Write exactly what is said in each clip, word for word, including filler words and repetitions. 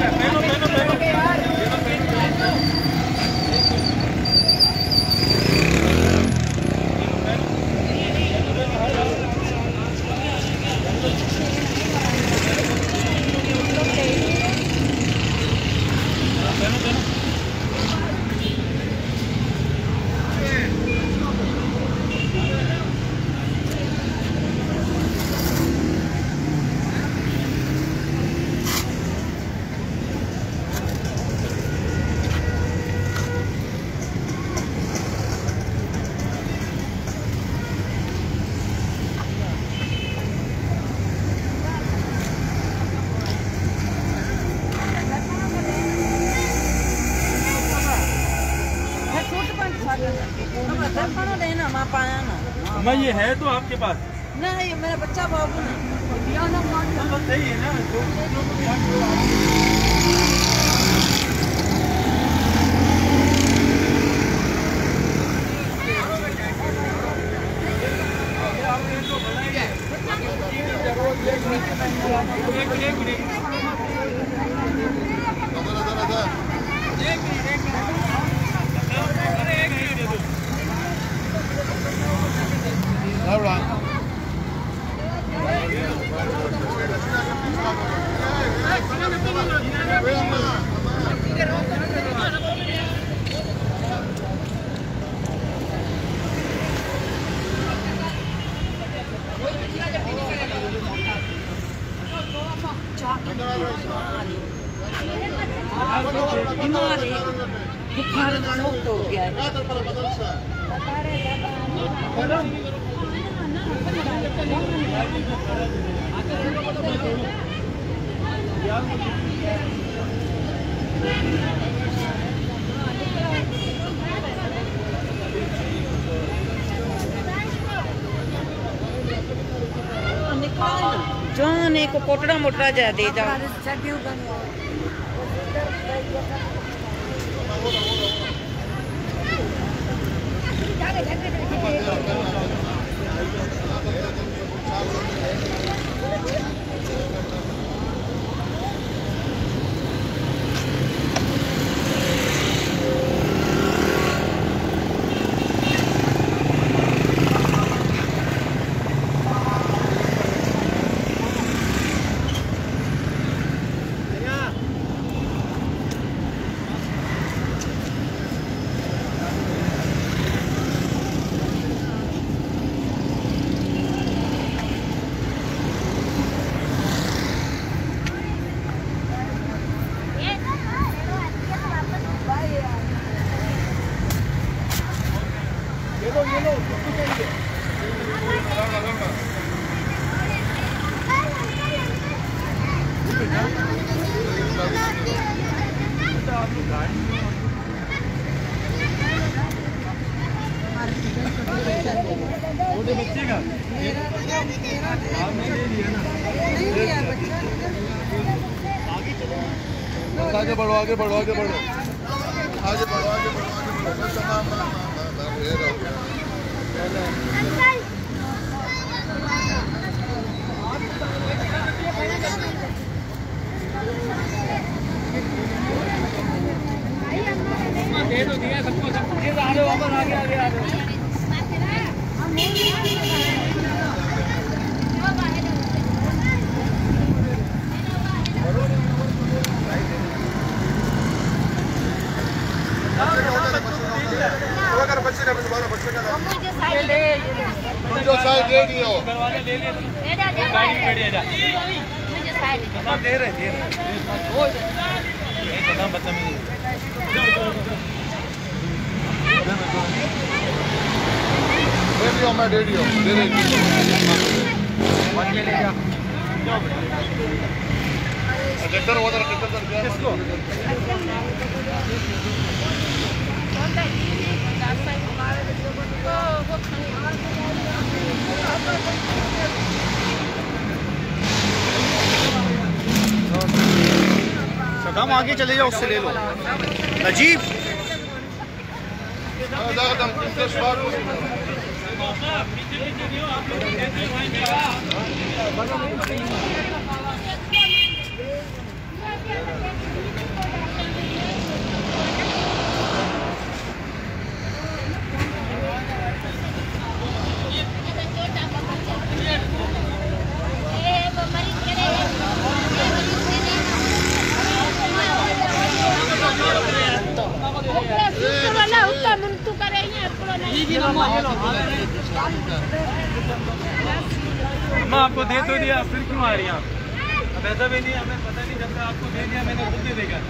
मैं ये है तो आपके पास नहीं, मेरा बच्चा बाबू ना सही है ना। बीमार है, बुखार बहुत हो गया है। जान एक कोटड़ा मोटड़ा जा दे जा छोटे बच्चे का आपने ले लिया ना। आगे बढ़ो आगे बढ़ो आगे बढ़ो आगे बढ़ो आगे बढ़ो दे दो दिया सबको सब आगे वापस आगे आगे आगे बच्चे का दोबारा बच्चे का जो साइड दे दियो करवाने ले ले गाड़ी में बैठ जा मुझे साइड दे रहे दे रहे ये कदम बदतमीजी दे दियो मैं दे दियो दे रही ले ले जा ट्रैक्टर उधर ट्रैक्टर किसको सदाम आगे चले जाओ उससे ले लो अजीब मैं आपको दे तो दिया, फिर क्यों आ रही हैं आप? अब ऐसा भी नहीं, हमें पता नहीं, जब तक आपको दे दिया मैंने खुद दे देगा।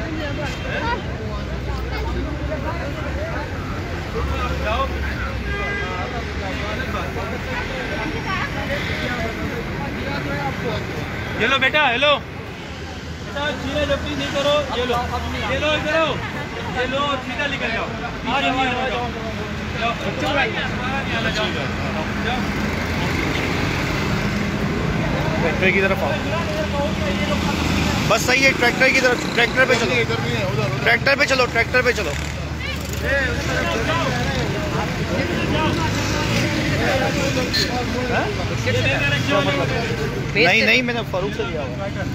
जाओ ये लो बेटा, हेलो बेटा, चीना जब्ती नहीं करो, ये लो ये लो इधर आओ, ये लो सीधा निकल जाओ। आज नहीं आना, जाओ जाओ जाओ जाओ ट्रैक्टर की तरफ आओ। बस सही है, ट्रैक्टर की तरफ, ट्रैक्टर पे चलो, ट्रैक्टर पे चलो, ट्रैक्टर पे चलो। नहीं नहीं, मैंने फारूक से लिया हुआ।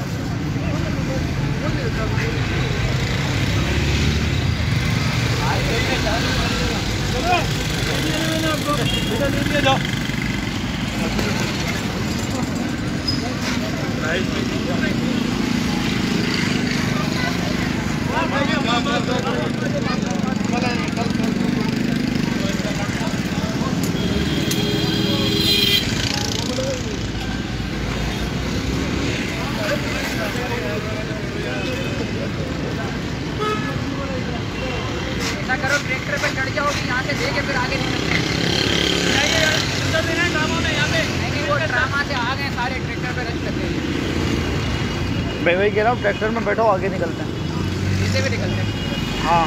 करो, ट्रैक्टर पे चढ़ जाओगे, यहाँ से लेके फिर आगे निकलते हैं। नहीं वो ड्रामा से आ गए सारे, ट्रैक्टर पे रख सकते हैं। मैं वही कह रहा हूँ, ट्रैक्टर में बैठो, आगे निकलते हैं। इसे भी निकलते हैं। हाँ,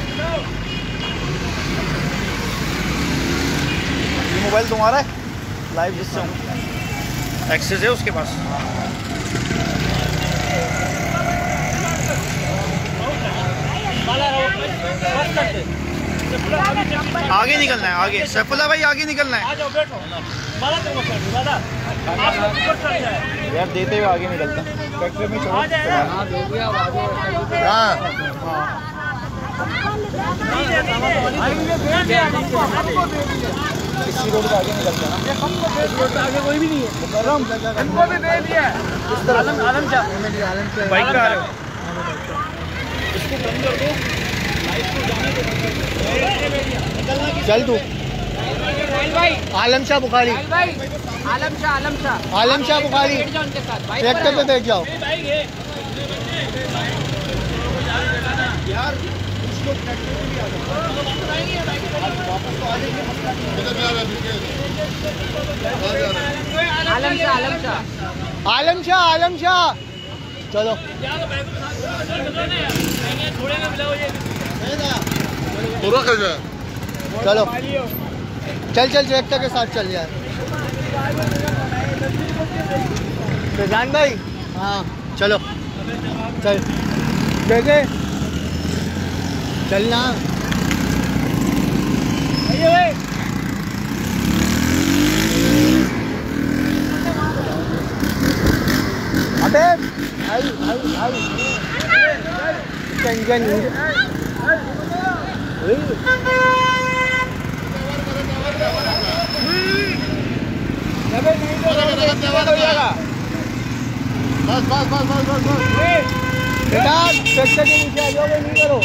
ये मोबाइल तुम्हारा है? लाइव जिससे हूँ, एक्सेस है उसके पास। आगे निकलना है, आगे सैफुल्ला भाई, आगे निकलना है। यार देते हुए आगे निकलता है, ट्रैक्टर में चलो। हाँ इसी रोड पे आगे निकलता है ना, इस रोड पे आगे कोई भी नहीं है। इनको भी दे दिया आलम आलम शाह बाइक पे आ रहे हो, इसको बंद कर दो, चल तू। आलम शाह बुखारी, आलम शाह आलम शाह आलम शाह बुखारी, ट्रैक्टर पे बैठ जाओ। यार कुछ लोग ट्रैक्टर पे भी आ जाओ, वापस तो आ जाएंगे। आलम शाह आलम शाह आलम शाह आलम शाह चलो। चलो चल चल, ट्रैक्टर के साथ चल जाए। फैजान भाई, हाँ चलो चल, देखे चलना। अबे आई आई आई इंजन बस बस बस बस बस बस बेटा, ट्रैक्टर के नीचे आ जाओ, नहीं करो।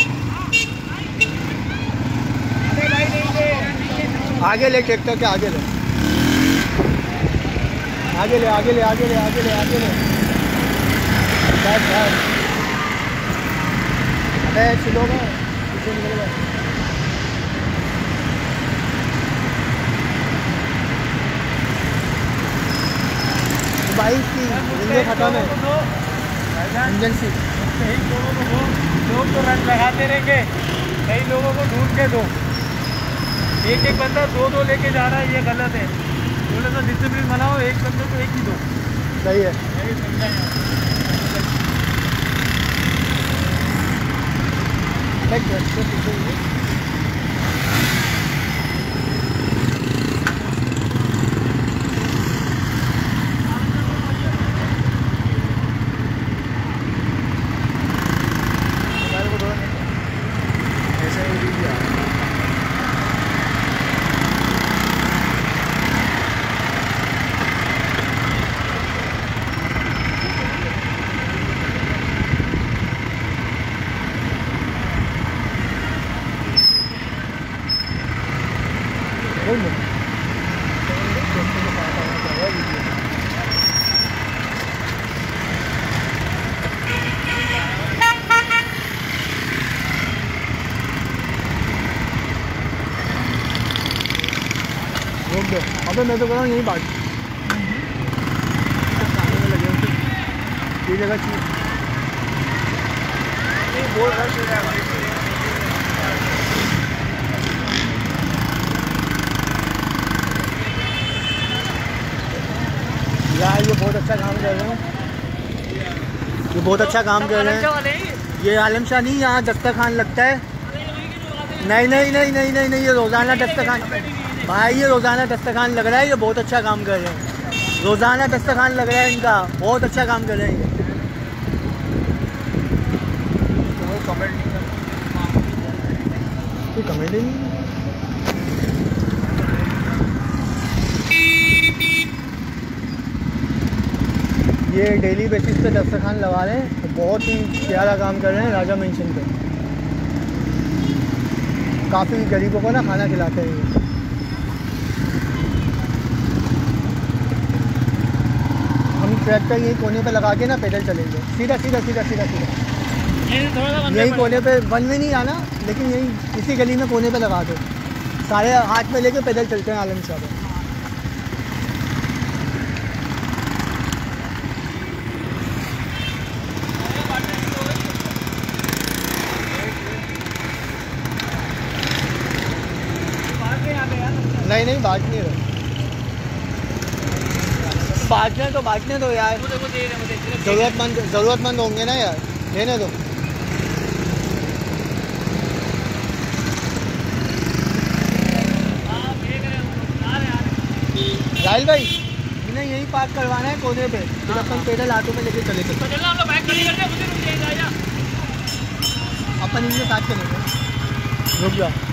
आगे ले, ट्रैक्टर के आगे ले, आगे ले आगे ले आगे ले आगे ले आगे ले बस बस। अबे चलो गए, पीछे निकल गए। बाइक की इंजन खत्म है, इंजन सी। लोग तो रन लगाते रहेंगे, कई लोगों को ढूंढ के दो। एक एक बंदा दो दो लेके जा रहा है, ये गलत है। थोड़ा सा डिसिप्लिन बनाओ, एक बंदे को एक ही दो। सही है। में रोक दो। अबे मैं तो कह रहा हूँ यहीं बात खाने में लगे ये जगह चीज बोल यार ये बहुत अच्छा काम कर रहे हैं, ये बहुत अच्छा काम कर रहे हैं। ये आलम शाह नहीं, यहाँ दस्तरखान लगता है। नहीं नहीं नहीं नहीं नहीं नहीं ये रोज़ाना दस्तरखान भाई, ये रोज़ाना दस्तरखान लग रहा है। ये बहुत अच्छा काम कर रहे हैं, रोज़ाना दस्तरखान लग रहा है इनका, बहुत अच्छा काम कर रहे हैं। ये कमेंट ही नहीं। ये डेली बेसिस पे दस्तरखान लगा रहे हैं, तो बहुत ही प्यारा काम कर रहे हैं राजा मेंशन पे। काफ़ी गरीबों को ना खाना खिलाते हैं ये। हम ट्रैक्टर यही कोने पे लगा के ना पैदल चलेंगे, सीधा सीधा सीधा सीधा सीधा यही कोने पे। वन में नहीं आना, लेकिन यही इसी गली में कोने पे लगा दो, सारे हाथ में लेके पैदल चलते हैं आलम शाह पे। नहीं नहीं बांटने दो, बांटने तो बांटने दो यार, ज़रूरतमंद ज़रूरतमंद होंगे ना यार, लेने दो। राहुल भाई इन्हें यही पार्क करवाना है कोने पे, फिर अपन पैदल ऑटो में लेके चले चलते। अपन इनके साथ चलेंगे, रुक जाओ।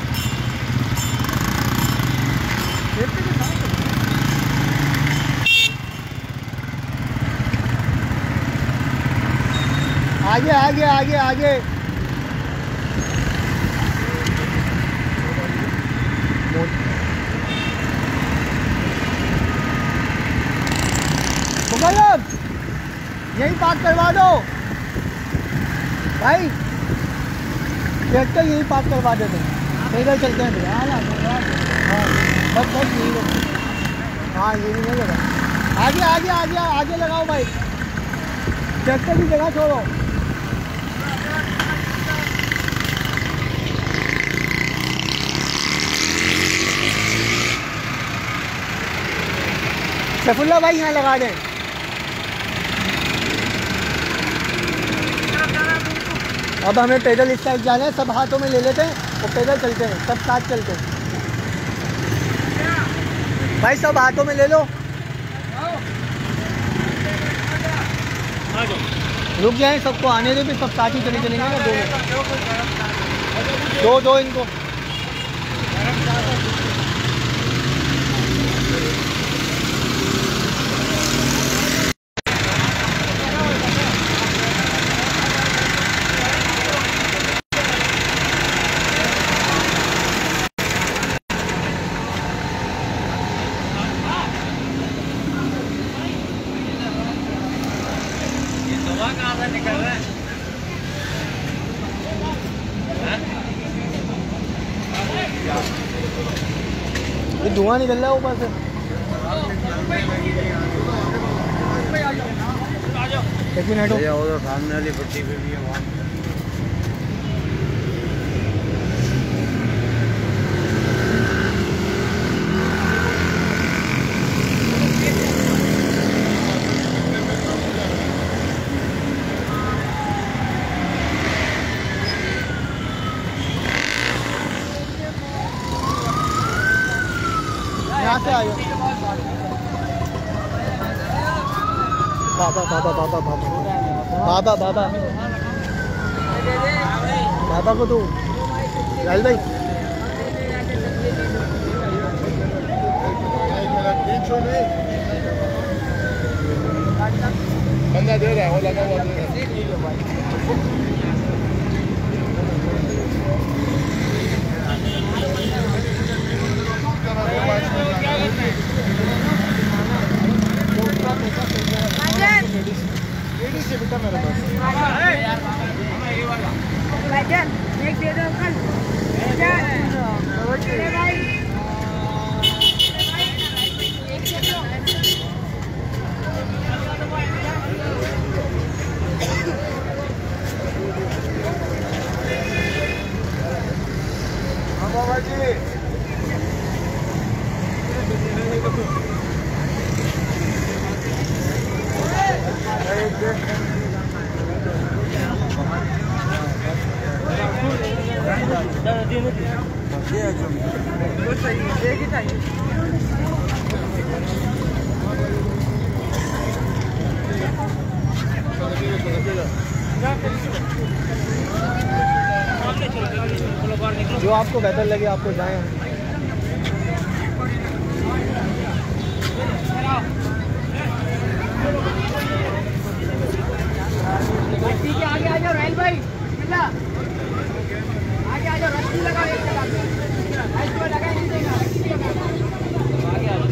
आगे आगे आगे आगे मुगलब यही पार्क करवा दो भाई, ट्रैक्टर यही पार्क करवा दे दो, पैदल चलते हैं भैया। हाँ बस बस यही लोग, हाँ ये नहीं लगा, आगे आगे आगे आगे लगाओ भाई, ट्रैक्टर की जगह छोड़ो। सफुल्ला भाई यहाँ लगा दें। अब हमें पैदल इस साइड जाना है, सब हाथों में ले लेते हैं और पैदल चलते हैं, सब साथ चलते हैं भाई, सब हाथों में ले लो। रुक जाए, सबको आने दो, फिर सब साथ ही चले चलेंगे ना। दो दो दो इनको। निकल रहा है ये धुआं निकल रहा है ऊपर से। एक मिनट हो, सामने वाली पट्टी पे भी है वहाँ। यहाँ से आयो बाबा बाबा बाबा बाबा बाबा बाबा बाबा को तो लाल भाई बंदा दे रहा है, वो लगा हुआ दे रहा है। जो आपको बेहतर लगे आपको जाएं। ठीक है, आगे आ जाओ राहुल भाई, बिल्ला आगे आ जाओ, रस्सी लगाओ एक लगा के, ऐसे लगा नहीं देगा, आगे आ जाओ।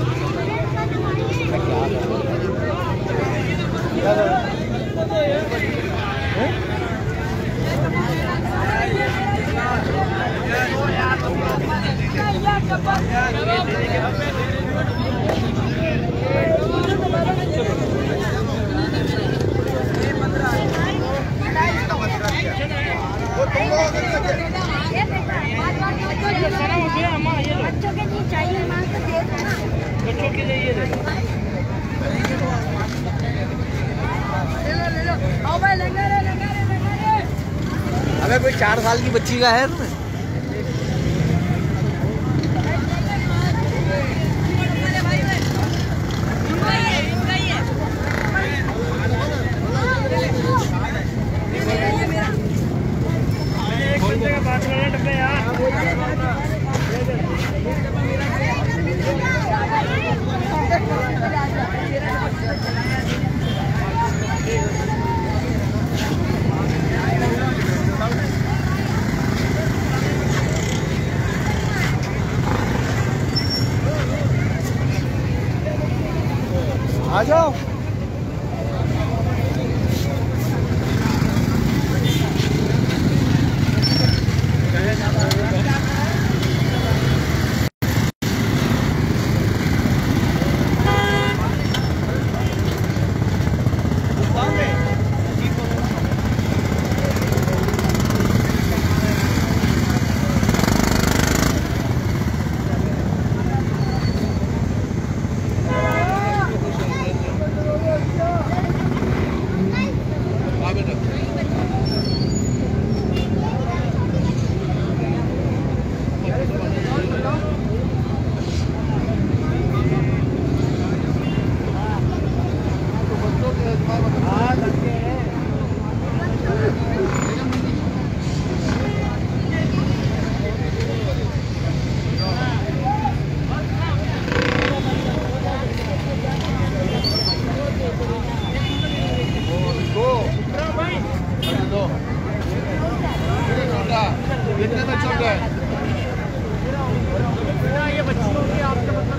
बच्चों के लिए चाहिए, बच्चों के लिए ये ले लो, ले लो, आओ भाई, लगा रे, लगा रे, लगा रे। अबे कोई चार साल की बच्ची का है इसमें? आ जाओ। कितने में चल रहा है? ये बच्चियों की आपके मतलब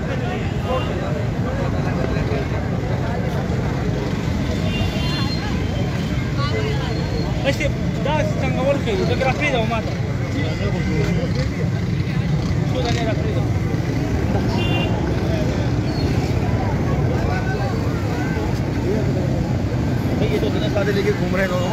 ऐसे das tanga wolke da grafida mata sudah ni grafida ये तो बिना सादे लेके घूम रहे हैं दोनों।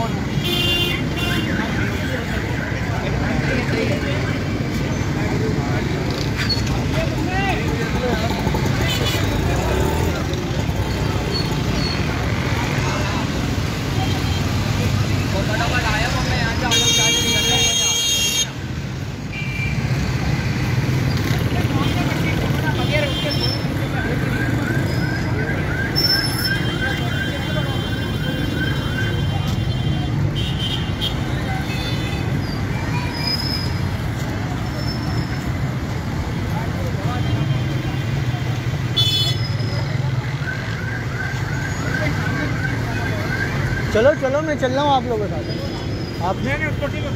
चलो चलो मैं चल रहा हूँ आप लोगों के साथ। आप मैंने उसको ठीक है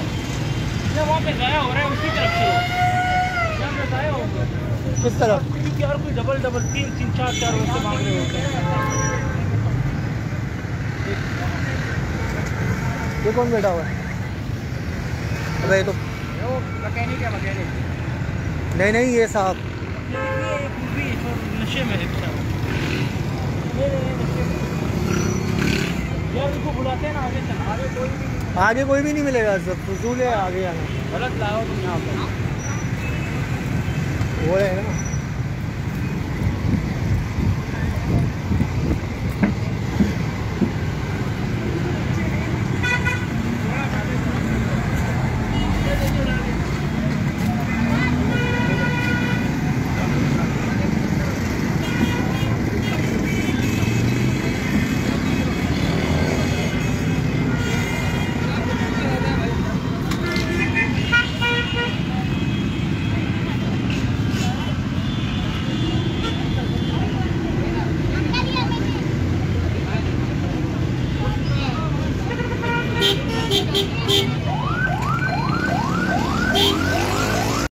वहाँ पे गया हो रहा है उसी तरफ से किस तरफ? कि हर कोई डबल डबल तीन तीन चार चार वैसे मांग रहे होते हैं। ये कौन बैठा हुआ है? अबे ये तो वो मैकेनिक है, मैकेनिक। नहीं नहीं ये साहब ये भी नशे में है यार, इनको बुलाते हैं ना आगे चल। आगे कोई भी आगे कोई भी नहीं मिलेगा, सब फजूल है आगे आना। गलत लाओ तुम यहाँ पर। वो है ना